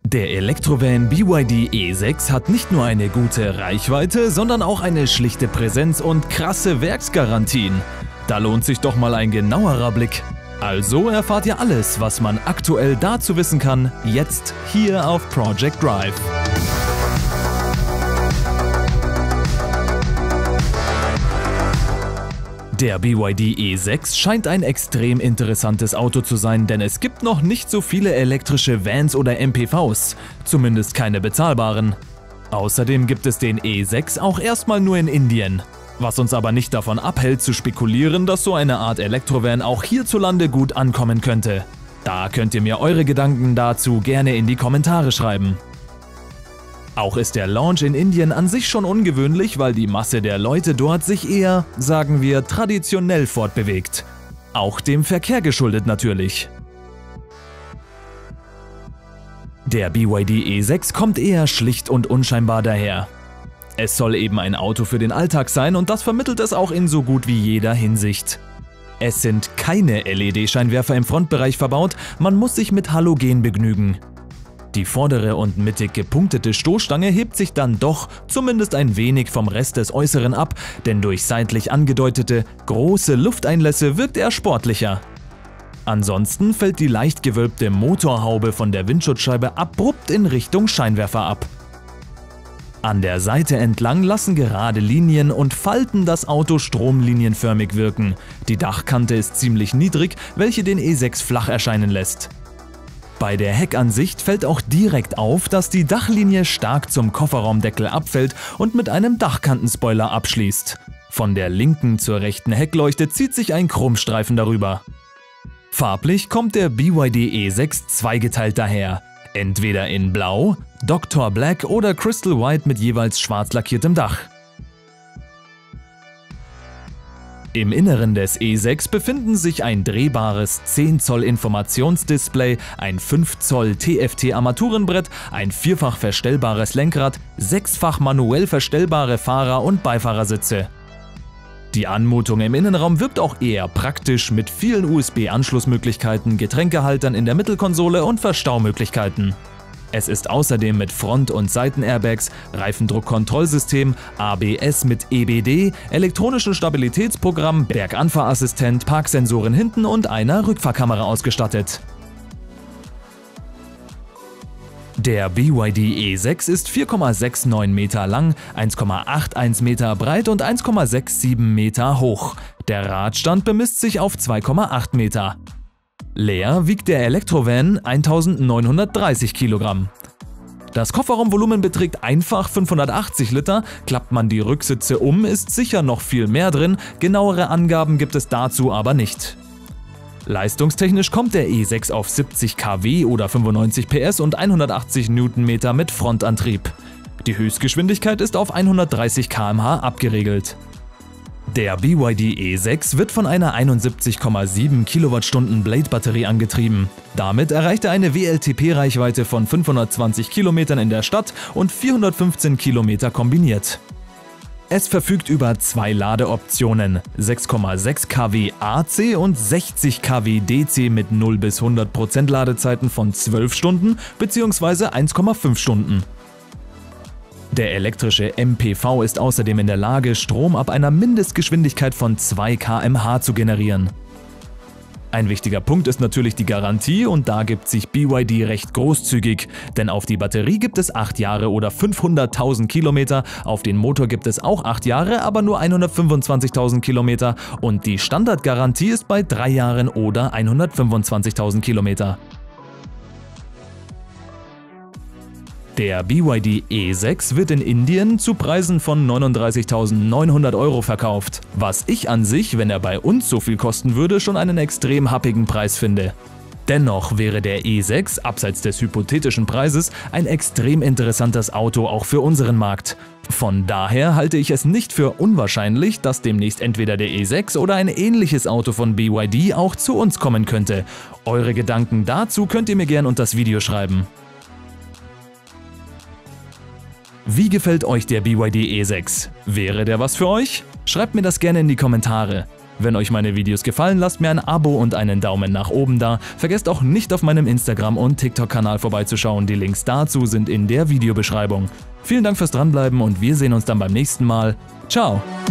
Der Elektrovan BYD E6 hat nicht nur eine gute Reichweite, sondern auch eine schlichte Präsenz und krasse Werksgarantien. Da lohnt sich doch mal ein genauerer Blick. Also erfahrt ihr alles, was man aktuell dazu wissen kann, jetzt hier auf Project Drive. Der BYD E6 scheint ein extrem interessantes Auto zu sein, denn es gibt noch nicht so viele elektrische Vans oder MPVs, zumindest keine bezahlbaren. Außerdem gibt es den E6 auch erstmal nur in Indien, was uns aber nicht davon abhält zu spekulieren, dass so eine Art Elektrovan auch hierzulande gut ankommen könnte. Da könnt ihr mir eure Gedanken dazu gerne in die Kommentare schreiben. Auch ist der Launch in Indien an sich schon ungewöhnlich, weil die Masse der Leute dort sich eher, sagen wir, traditionell fortbewegt. Auch dem Verkehr geschuldet natürlich. Der BYD E6 kommt eher schlicht und unscheinbar daher. Es soll eben ein Auto für den Alltag sein und das vermittelt es auch in so gut wie jeder Hinsicht. Es sind keine LED-Scheinwerfer im Frontbereich verbaut, man muss sich mit Halogen begnügen. Die vordere und mittig gepunktete Stoßstange hebt sich dann doch zumindest ein wenig vom Rest des Äußeren ab, denn durch seitlich angedeutete, große Lufteinlässe wirkt er sportlicher. Ansonsten fällt die leicht gewölbte Motorhaube von der Windschutzscheibe abrupt in Richtung Scheinwerfer ab. An der Seite entlang lassen gerade Linien und Falten das Auto stromlinienförmig wirken. Die Dachkante ist ziemlich niedrig, welche den E6 flach erscheinen lässt. Bei der Heckansicht fällt auch direkt auf, dass die Dachlinie stark zum Kofferraumdeckel abfällt und mit einem Dachkantenspoiler abschließt. Von der linken zur rechten Heckleuchte zieht sich ein Chromstreifen darüber. Farblich kommt der BYD E6 zweigeteilt daher, entweder in Blau, Dr. Black oder Crystal White mit jeweils schwarz lackiertem Dach. Im Inneren des E6 befinden sich ein drehbares 10 Zoll Informationsdisplay, ein 5 Zoll TFT-Armaturenbrett, ein vierfach verstellbares Lenkrad, 6-fach manuell verstellbare Fahrer- und Beifahrersitze. Die Anmutung im Innenraum wirkt auch eher praktisch mit vielen USB-Anschlussmöglichkeiten, Getränkehaltern in der Mittelkonsole und Verstaumöglichkeiten. Es ist außerdem mit Front- und Seitenairbags, Reifendruckkontrollsystem, ABS mit EBD, elektronischen Stabilitätsprogramm, Berganfahrassistent, Parksensoren hinten und einer Rückfahrkamera ausgestattet. Der BYD E6 ist 4,69 Meter lang, 1,81 Meter breit und 1,67 Meter hoch. Der Radstand bemisst sich auf 2,8 Meter. Leer wiegt der Elektrovan 1930 Kilogramm. Das Kofferraumvolumen beträgt einfach 580 Liter, klappt man die Rücksitze um, ist sicher noch viel mehr drin, genauere Angaben gibt es dazu aber nicht. Leistungstechnisch kommt der E6 auf 70 kW oder 95 PS und 180 Newtonmeter mit Frontantrieb. Die Höchstgeschwindigkeit ist auf 130 km/h abgeregelt. Der BYD E6 wird von einer 71,7 Kilowattstunden Blade-Batterie angetrieben. Damit erreicht er eine WLTP-Reichweite von 520 Kilometern in der Stadt und 415 Kilometer kombiniert. Es verfügt über zwei Ladeoptionen, 6,6 kW AC und 60 kW DC mit 0 bis 100% Ladezeiten von 12 Stunden bzw. 1,5 Stunden. Der elektrische MPV ist außerdem in der Lage, Strom ab einer Mindestgeschwindigkeit von 2 km/h zu generieren. Ein wichtiger Punkt ist natürlich die Garantie und da gibt sich BYD recht großzügig, denn auf die Batterie gibt es 8 Jahre oder 500.000 Kilometer, auf den Motor gibt es auch 8 Jahre, aber nur 125.000 Kilometer und die Standardgarantie ist bei 3 Jahren oder 125.000 Kilometer. Der BYD E6 wird in Indien zu Preisen von 39.900 € verkauft, was ich an sich, wenn er bei uns so viel kosten würde, schon einen extrem happigen Preis finde. Dennoch wäre der E6, abseits des hypothetischen Preises, ein extrem interessantes Auto auch für unseren Markt. Von daher halte ich es nicht für unwahrscheinlich, dass demnächst entweder der E6 oder ein ähnliches Auto von BYD auch zu uns kommen könnte. Eure Gedanken dazu könnt ihr mir gerne unter das Video schreiben. Wie gefällt euch der BYD E6? Wäre der was für euch? Schreibt mir das gerne in die Kommentare. Wenn euch meine Videos gefallen, lasst mir ein Abo und einen Daumen nach oben da. Vergesst auch nicht auf meinem Instagram- und TikTok-Kanal vorbeizuschauen, die Links dazu sind in der Videobeschreibung. Vielen Dank fürs Dranbleiben und wir sehen uns dann beim nächsten Mal. Ciao!